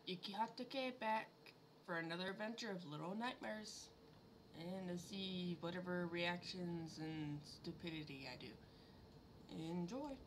Ikihatuke back for another adventure of Little Nightmares. And to see whatever reactions and stupidity I do. Enjoy!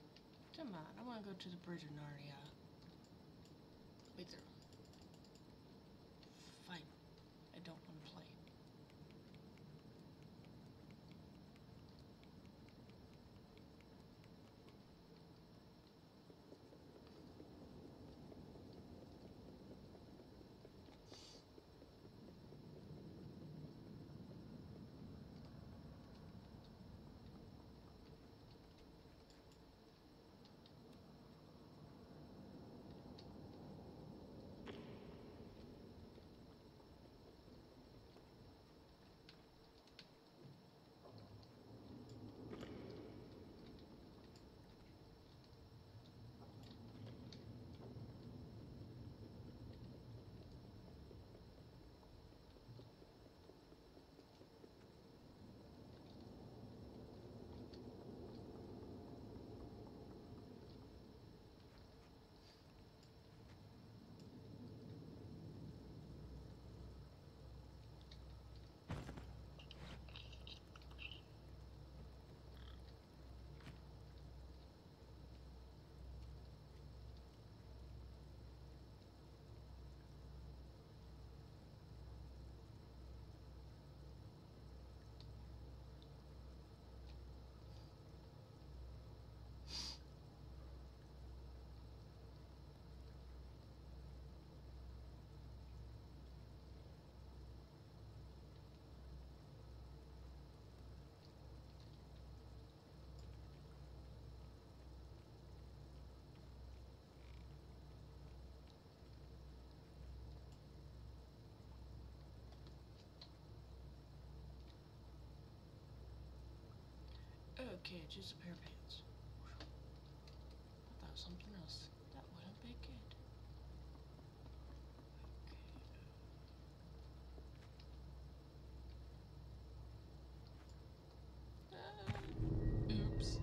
Come on, I want to go to the bridge of Narnia. Wait there. Okay, just a pair of pants. I thought something else. That wouldn't be good. Oops.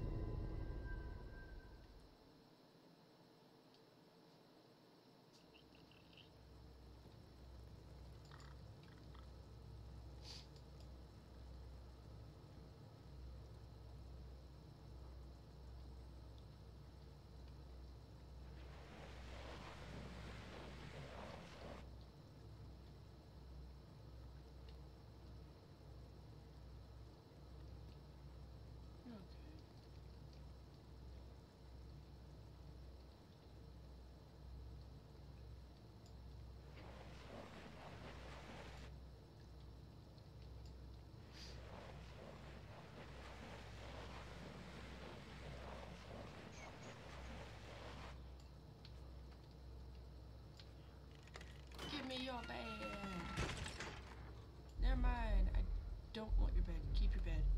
Give me your bed. Never mind. I don't want your bed. Keep your bed.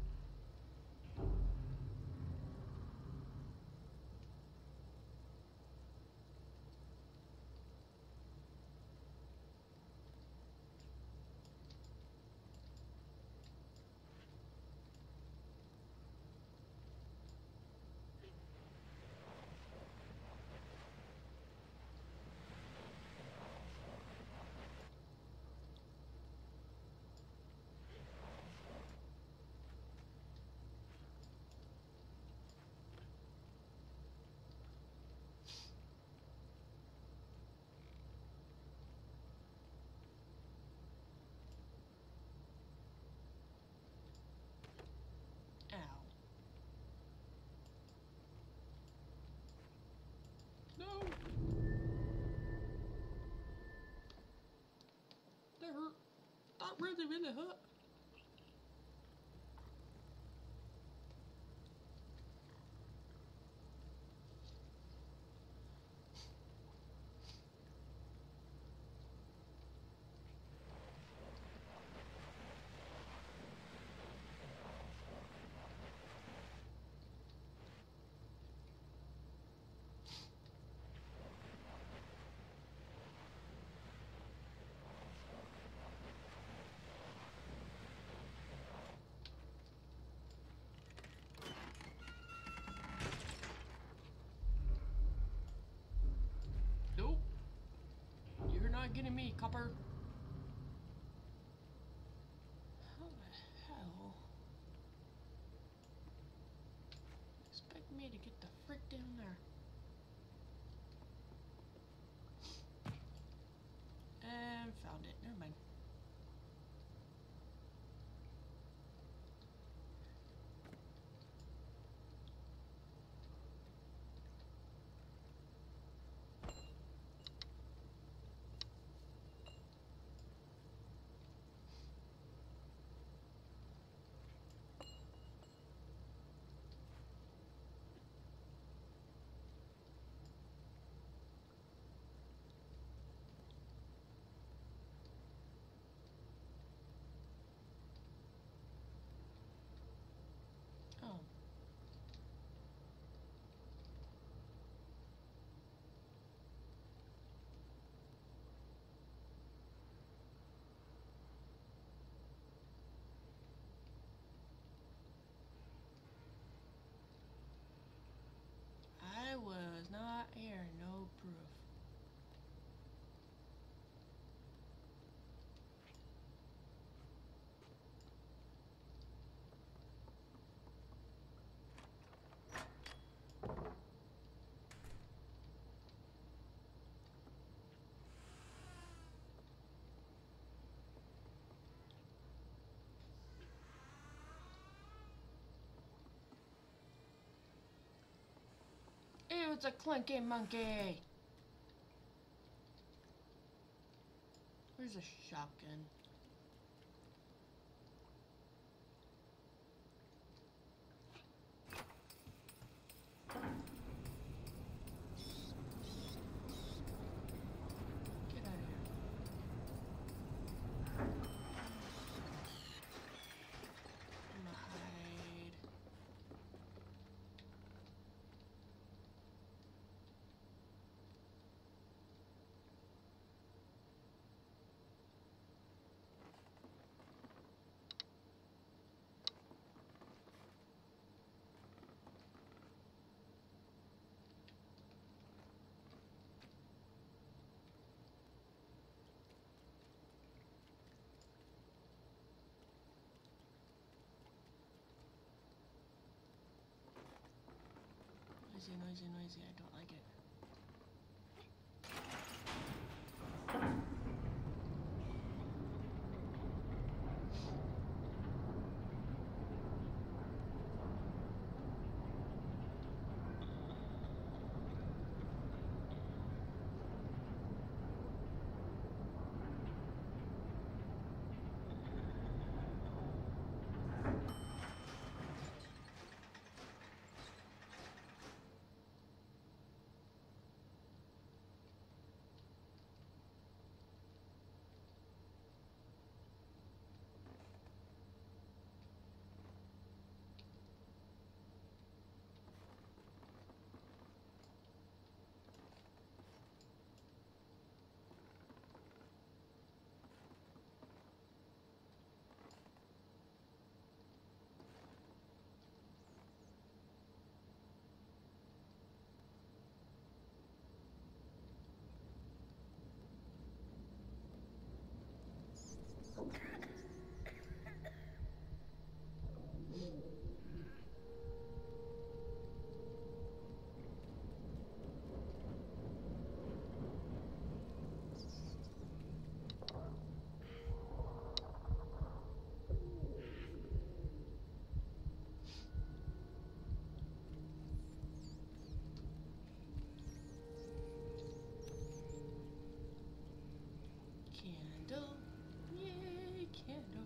Ow. No! That hurt. That really, really hurt. Nope. You're not getting me, copper. How the hell? Expect me to get the frick down there. And found it. Never mind. Oh. I was not here, no proof. Ew, it's a clinky monkey. Where's a shotgun? Get out of here. I'm gonna hide. Noisy, noisy, noisy. I don't like it. Candle. Yay, candle.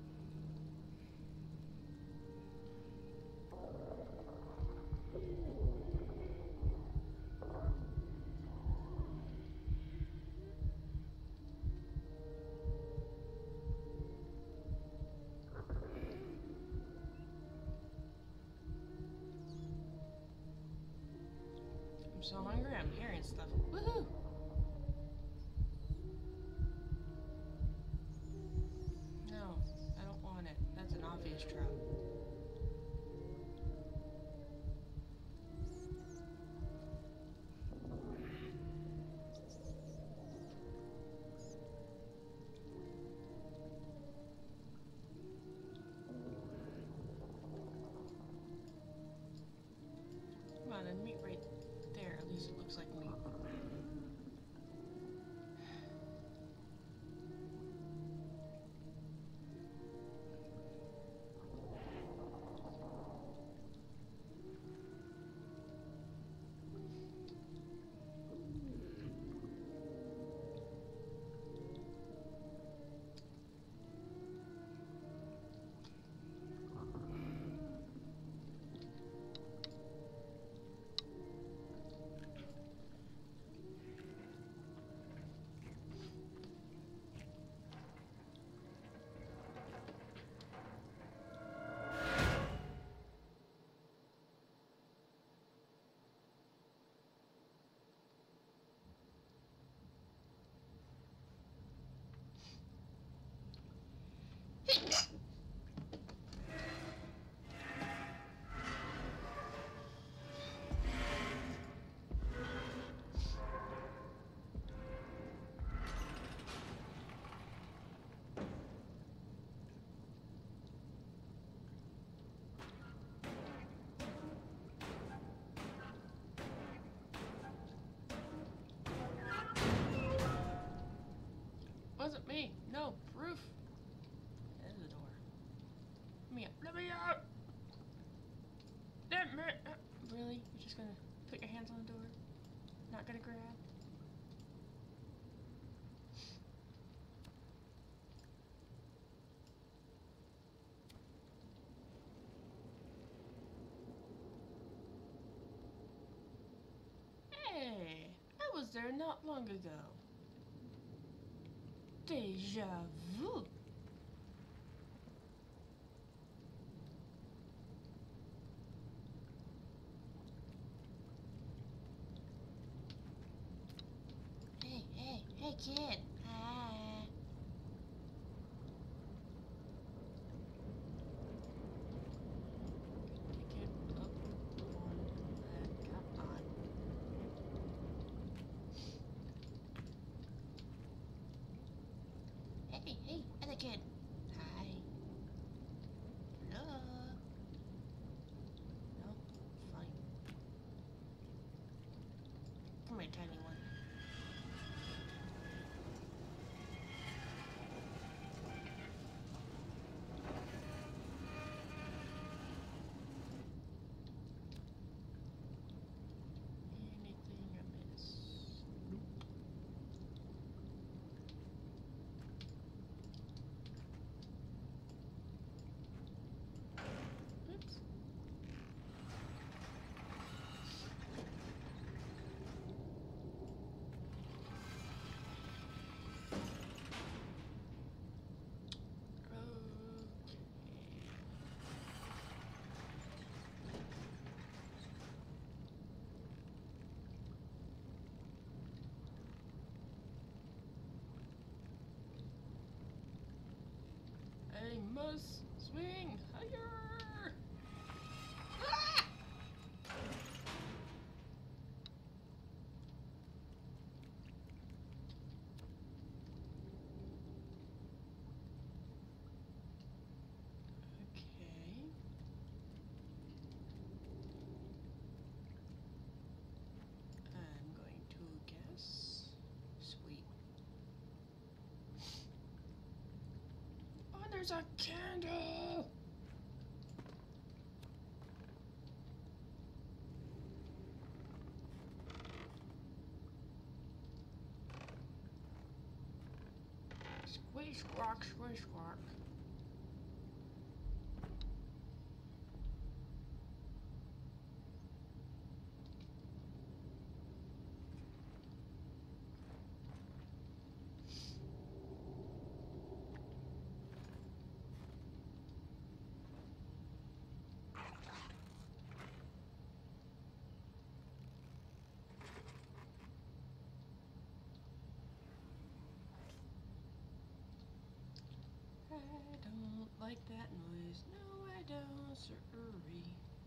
I'm so hungry, I'm hearing stuff. Woohoo! No, I don't want it. That's an obvious trap. Come on, and meat right there. At least it looks like meat. Wasn't me. No, proof. There's the door. Let me out. Let me out! Damn it! Really? You're just gonna put your hands on the door? Not gonna grab? Hey! I was there not long ago. Deja vu. Hey kid. Hi. Pick it up on that. Come on. Hey, other kid. Hi. Hello. No, fine. must swing higher. Ah! Okay. I'm going to guess. Sweet. Oh, there's a candle! Squish, squawk, squish, squawk. I don't like that noise. No, I don't, sirree.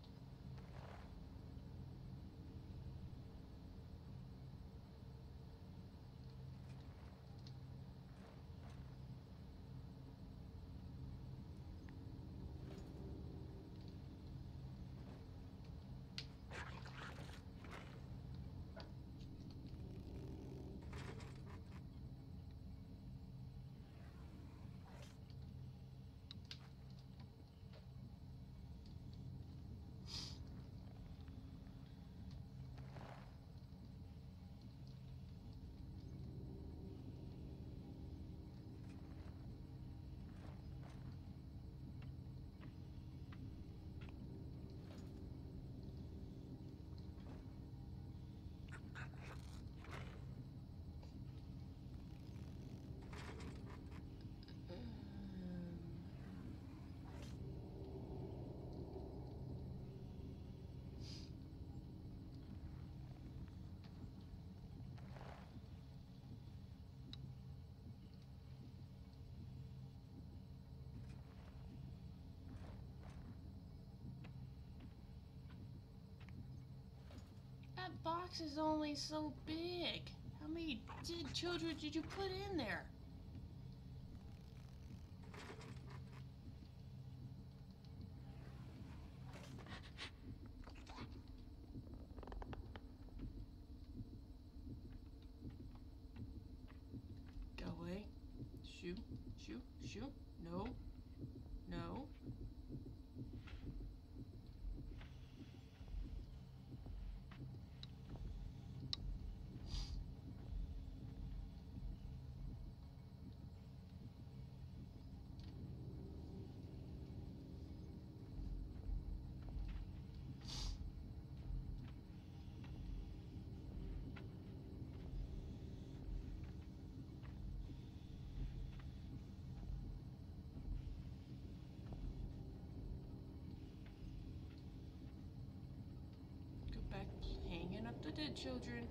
That box is only so big. How many dead children did you put in there? Go away. Shoo, shoo, shoo. No. No. Go back hanging up the dead children.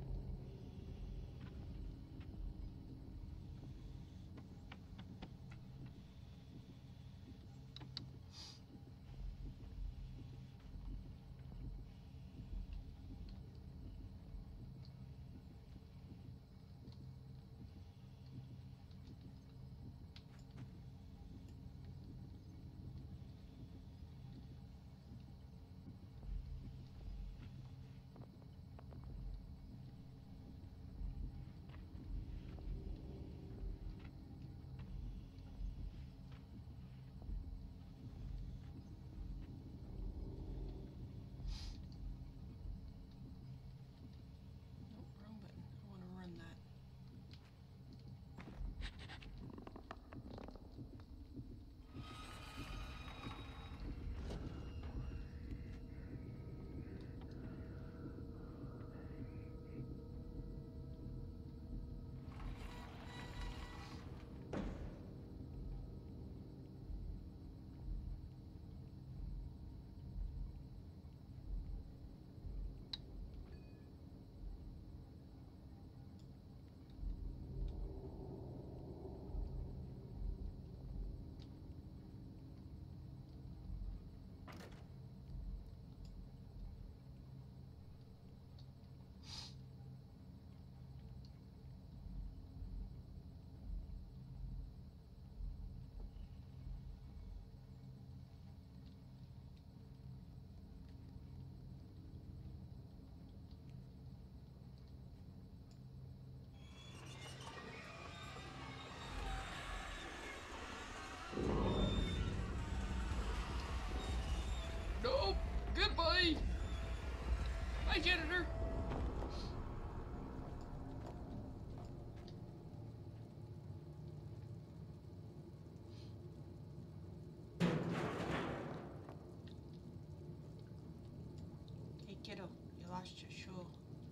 posture, sure.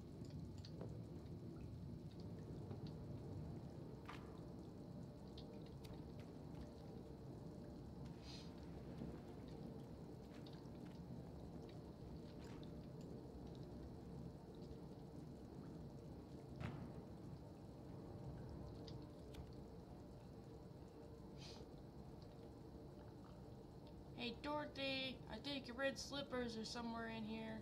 Hey Dorothy, I think your red slippers are somewhere in here.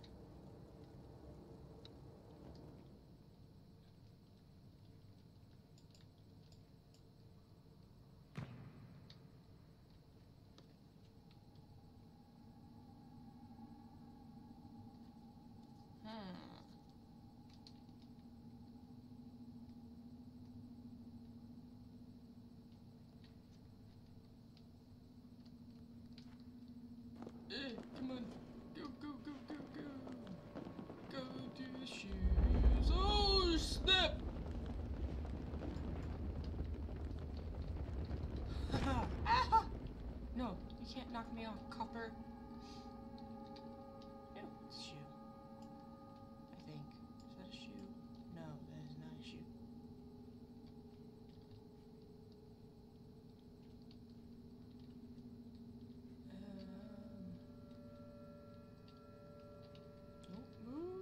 Come on. Go, go, go, go, go. Go to the shoes. Oh, snap! Ah! No, you can't knock me off, copper. No, it's a shoe. I think. Is that a shoe? No, that is not a shoe. Don't move.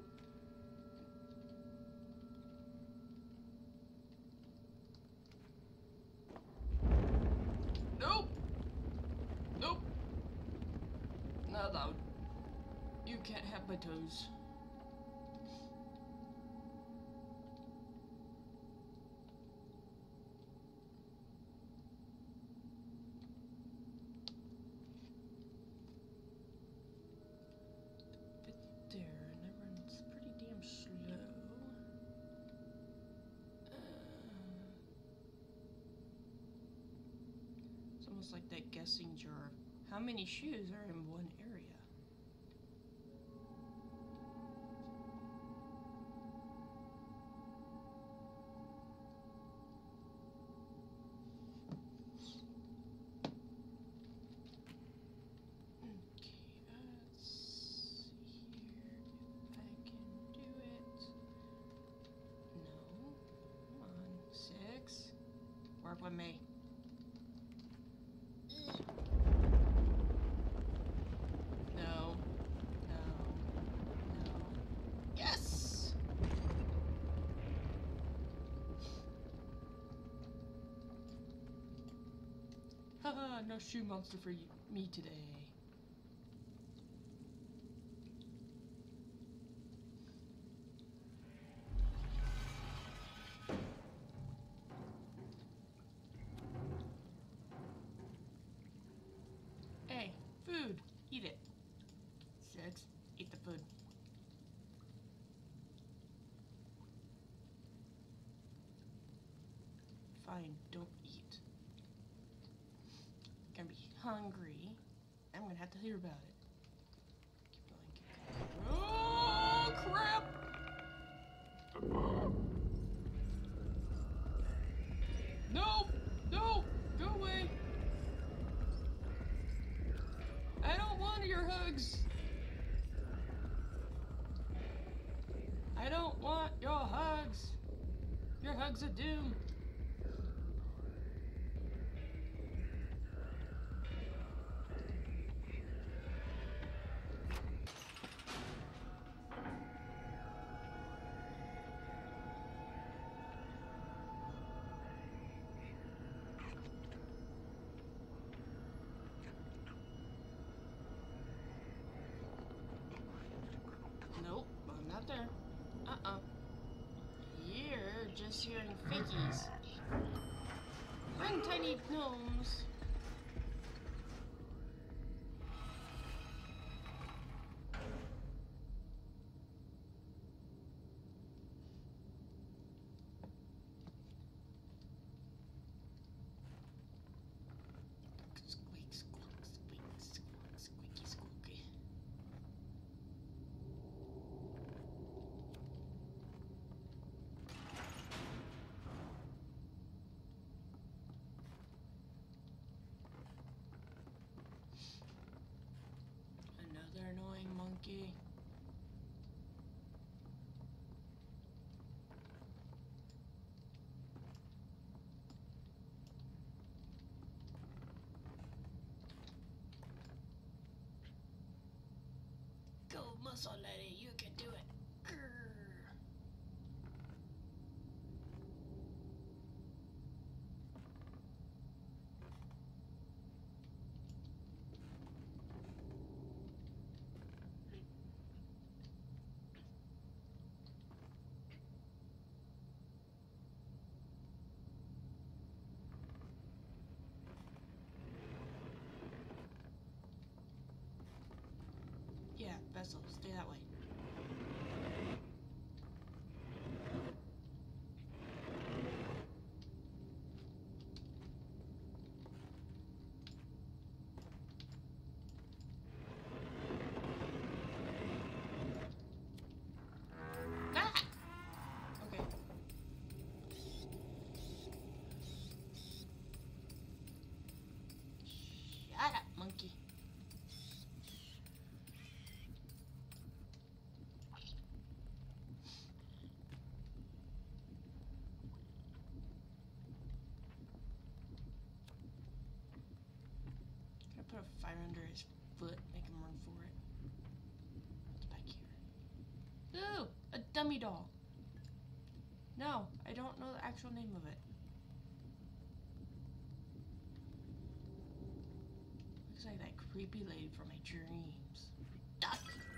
Nope. Nope. Not allowed. You can't have my toes. There, and that runs pretty damn slow. It's almost like that guessing jar. How many shoes are in one area? Work with me. No. No. No. Yes! Haha, no shoe monster for me today. Hey, food. Eat it. 6. Eat the food. Fine, don't eat. Gonna be hungry. I'm gonna have to hear about it. Keep going, keep going. Oh, crap! No! No! Go away! I don't want your hugs! I don't want your hugs! Your hugs of doom! Nope, I'm not there. You're just hearing fakies. Run, tiny gnomes. Squeak, squawk, squeak, squawk, squeaky, squeaky. so, lady. You can do it. Grr. Yeah, vessel, stay that way. Ah! Okay. Shut up, monkey. I put a fire under his foot, make him run for it. What's back here? Ooh, a dummy doll. No, I don't know the actual name of it. Looks like that creepy lady from my dreams. Duck.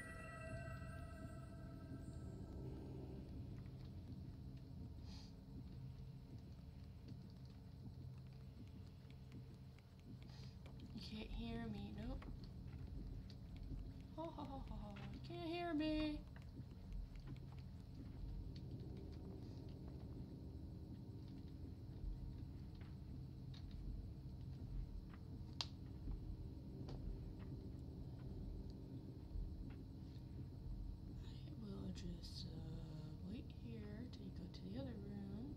You can't hear me. Nope. Ho ho ho ho ho. You can't hear me. I will just wait here till you go to the other room.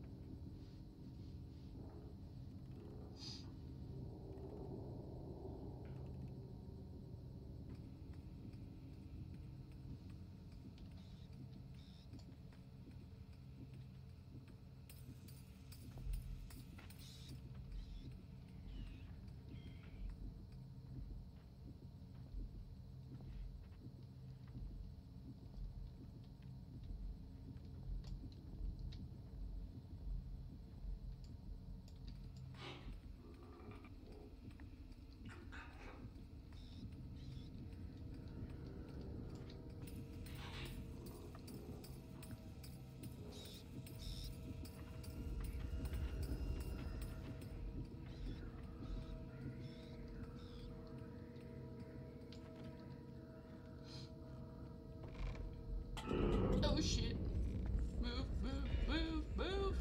Oh shit. Move, move, move, move.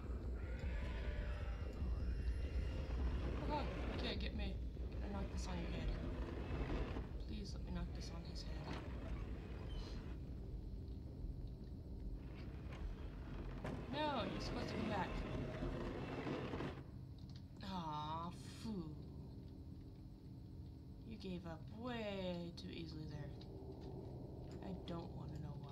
Oh, you can't get me. Can I knock this on your head? Please let me knock this on his head. No, you're supposed to come back. Aw, fool. You gave up way too easily there. I don't want to know why.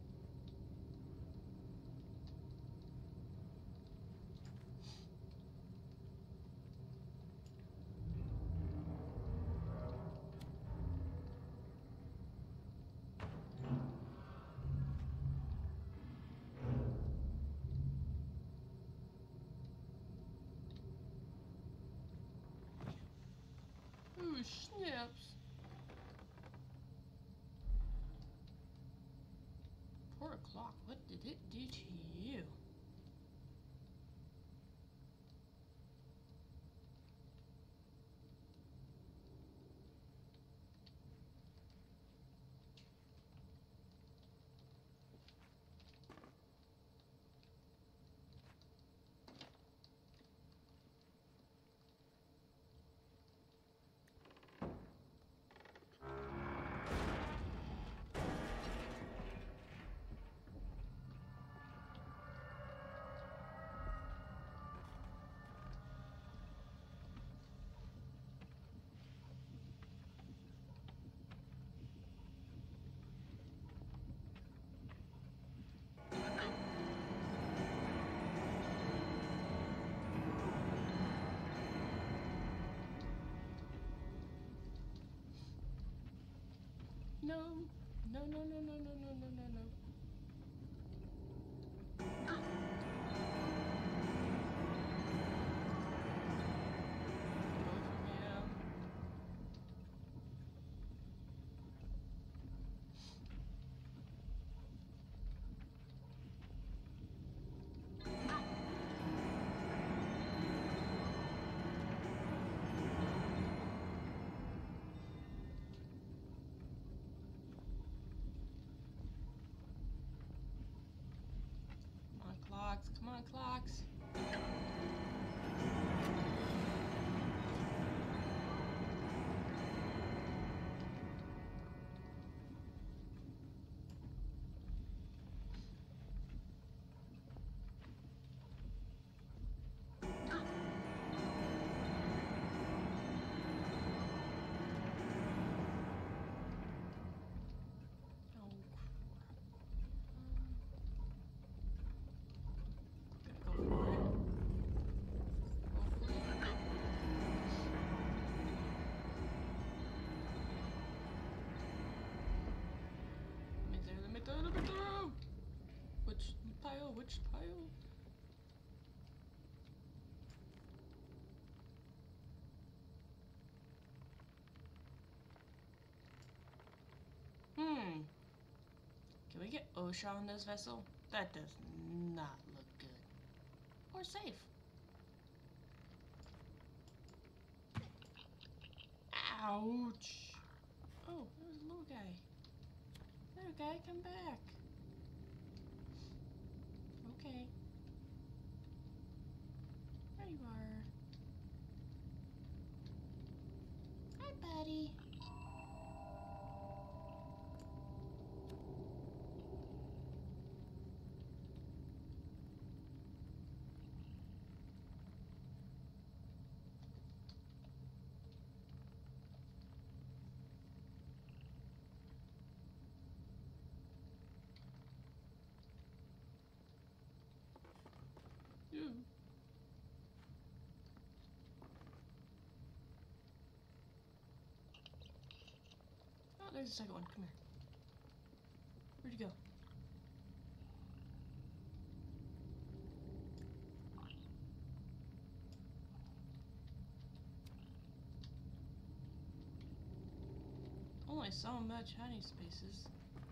Ooh, snips. 4 o'clock. What did it do to you? No, no, no, no, no, no, no, no, no, no. Come on, clocks. Which pile? Can we get OSHA on this vessel? That does not look good. Or safe. Ouch! Oh, there's a little guy. Little guy, come back. Okay. There you are. Hi, buddy. You. Oh, there's the second one. Come here. Where'd you go? Only so much honey spaces.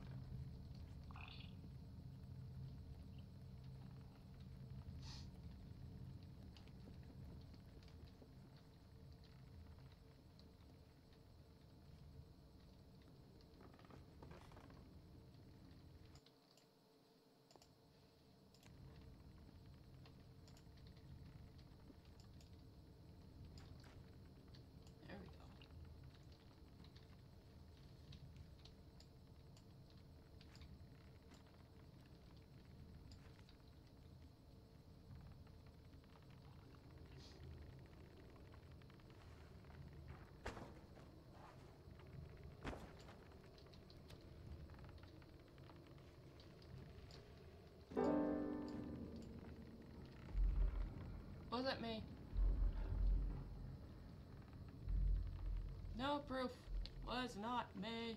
There we go. Was it me? No proof. Was not me.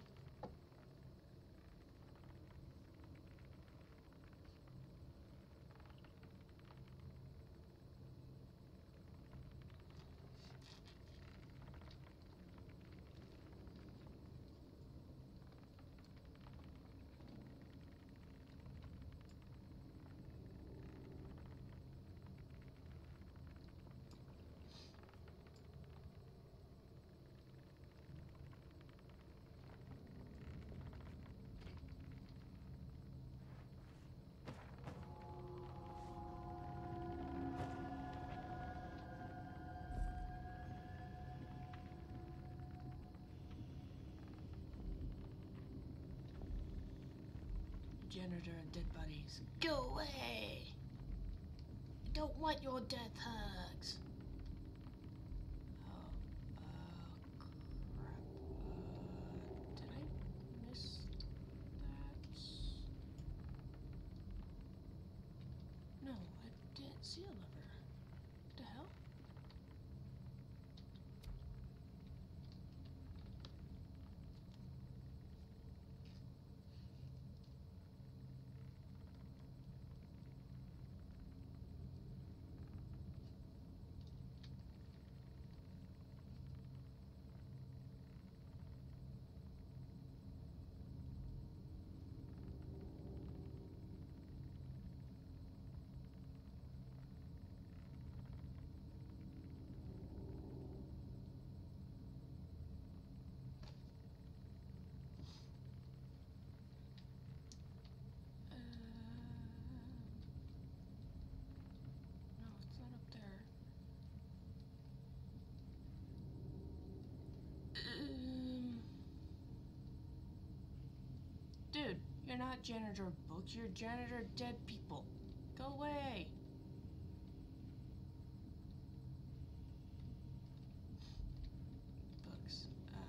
Janitor and dead bodies. Go away! I don't want your death hugs. Oh, crap. Did I miss that? No, I didn't see a lever. What the hell? janitor books. You're janitor dead people. Go away. Books.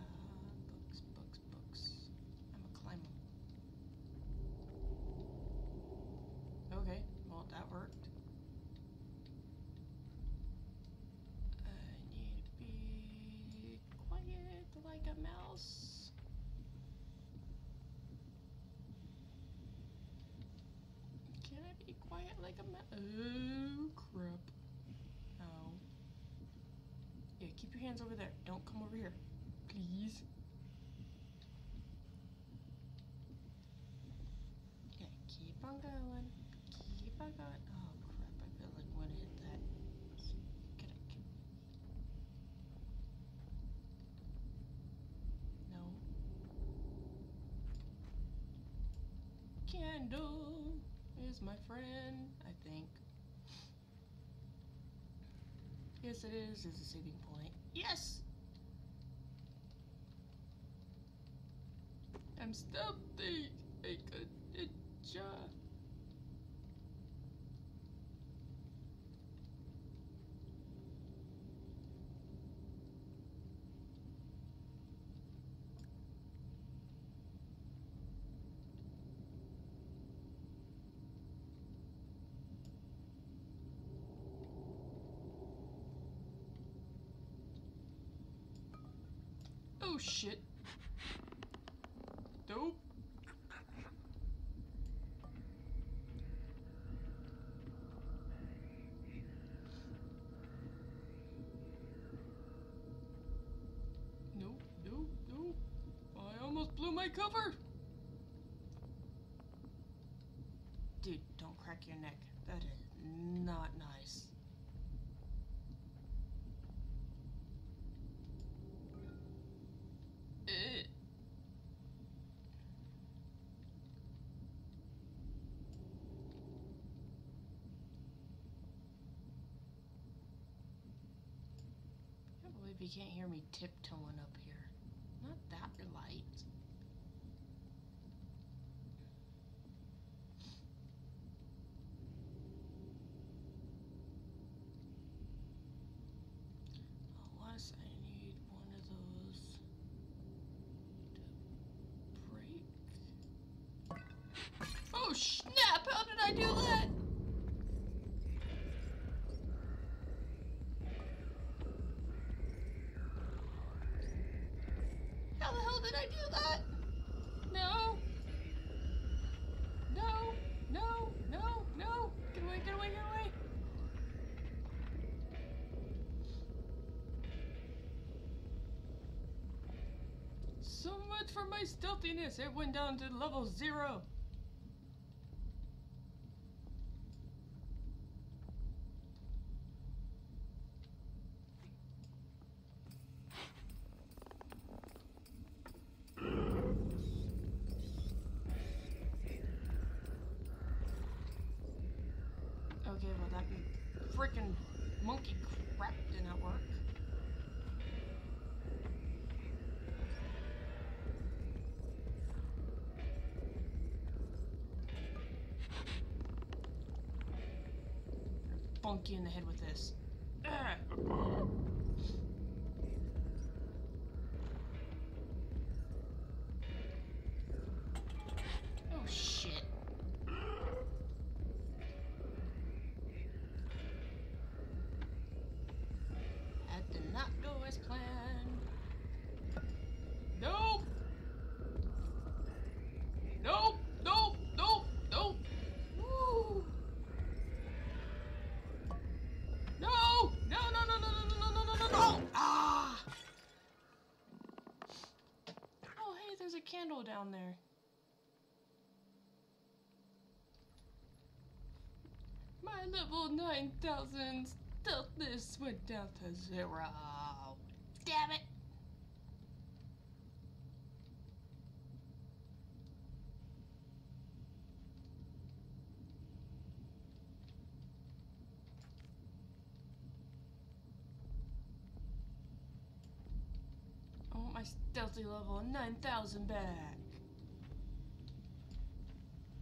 Books. I'm a climber. Okay, well that worked. I need to be quiet like a mouse. Can I be quiet like a mouse? Oh crap. Oh. Yeah, keep your hands over there. Don't come over here. Please. Okay, keep on going. Keep on going. Oh crap, I feel like I'm gonna hit that. Get it. No. Candle is my friend, I think. Yes, it is. It's a saving point. Yes! I'm stealthy. I got a job. Oh shit. Dope. Nope. I almost blew my cover. Dude, don't crack your neck. That is not nice. I can't believe you can't hear me tiptoeing up here. Not that light. Unless I need one of those to break. Oh snap! How did I do that? How the hell did I do that? No. Get away. So much for my stealthiness. It went down to level 0. Okay, well that freaking monkey crap did not work. Bonk you in the head with this. Oh shit. That did not go as planned. Nope. Woo. No. Ah. Oh hey, there's a candle down there. My level 9,000 stealthness went down to 0. Damn it! I want my stealthy level 9,000 back.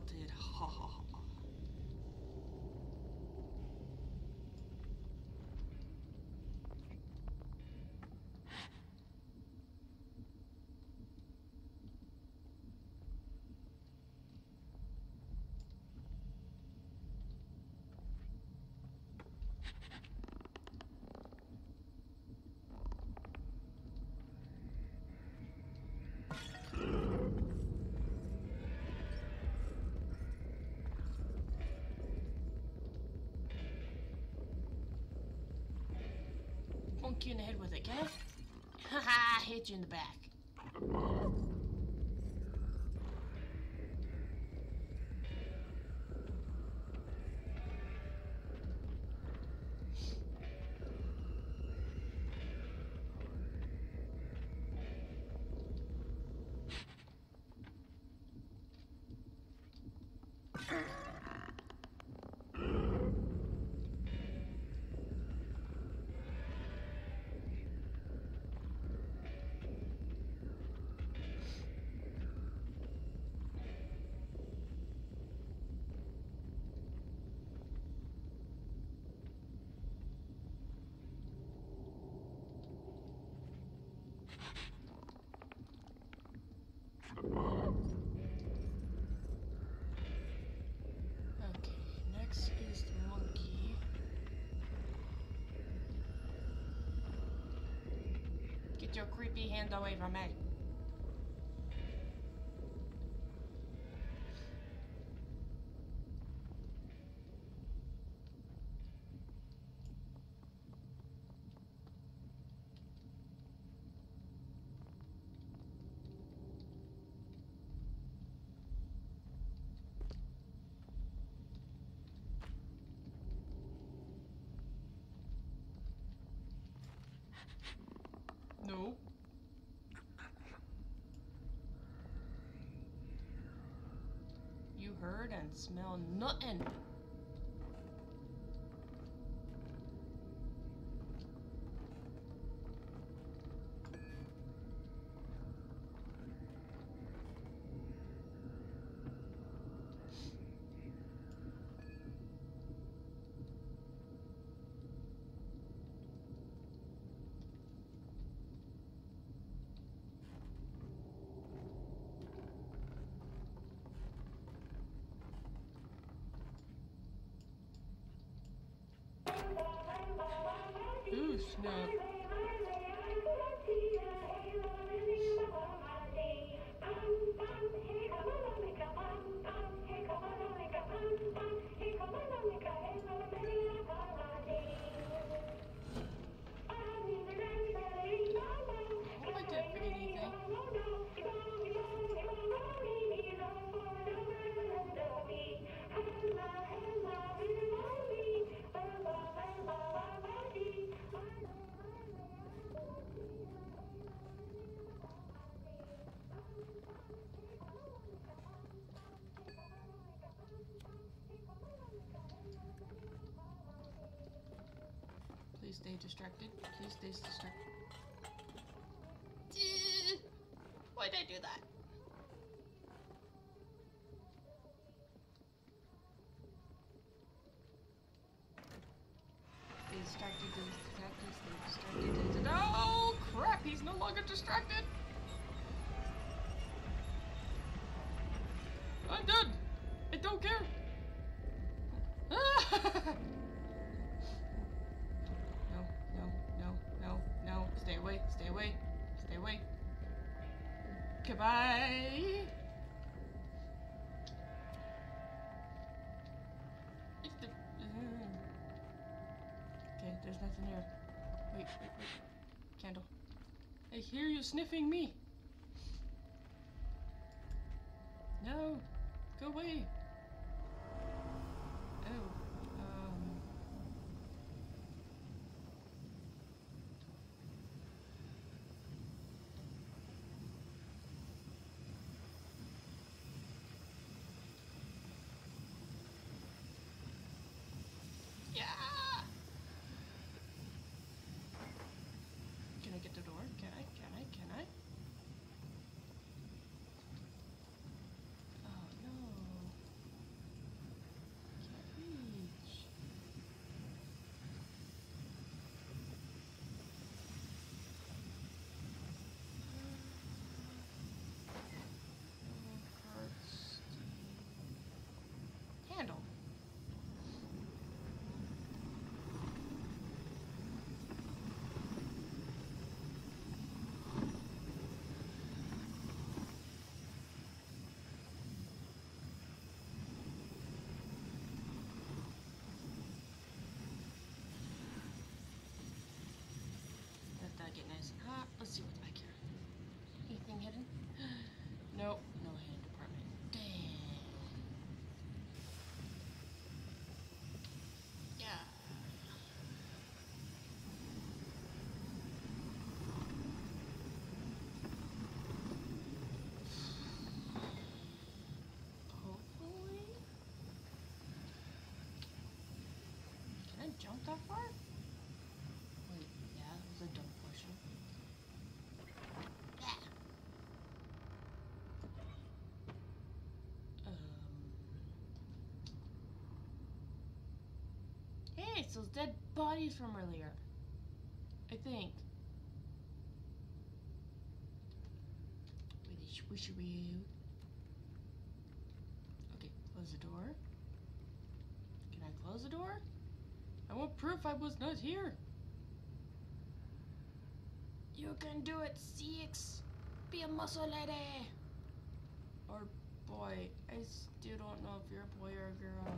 melted. Ha ha ha. Bonk you in the head with it, can I? Haha, hit you in the back. Okay, next is the monkey. Get your creepy hand away from me. No. You heard and smell nothing. Ooh, snap. I hope I didn't forget anything. Please stay distracted. Please stay distracted. Why'd I do that? Stay distracted, stay distracted, stay distracted. Oh crap, he's no longer distracted! I'm done! I don't care! No, no. Stay away, stay away, stay away. Goodbye! Okay, there's nothing here. Wait. Candle. I hear you sniffing me! No! Go away! Oh, yeah! Can I get the door? Can I? Oh no. that far? Wait, yeah, that was a dumb question. Hey, it's those dead bodies from earlier. I think. Wait, should we? Okay, close the door. Can I close the door? I want proof I was not here. You can do it, CX. Be a muscle lady. Or boy. I still don't know if you're a boy or a girl.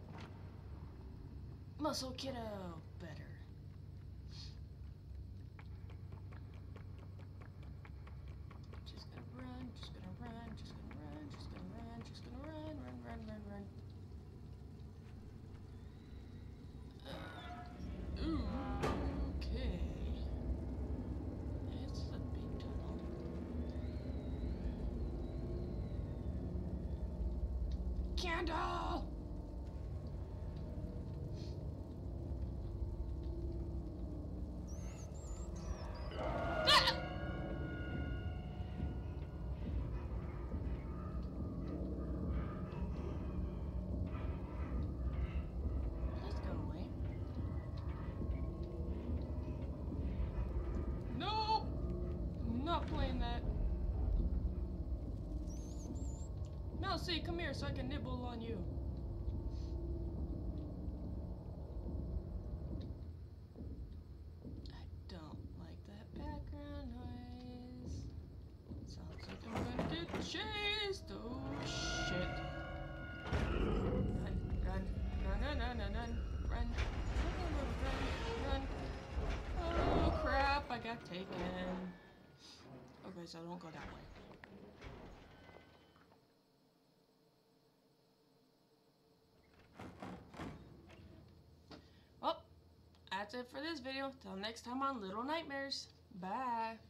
Muscle kiddo. Better. Just gonna run, just gonna run, just gonna run, just gonna run, just gonna run, run. Okay. It's a big tunnel. Candle! Playing that. No, see, come here so I can nibble on you. I don't like that background noise. Sounds like I'm gonna get chased. Oh shit. Run. Oh crap, I got taken. Okay, so don't go that way. Well, that's it for this video. Till next time on Little Nightmares. Bye.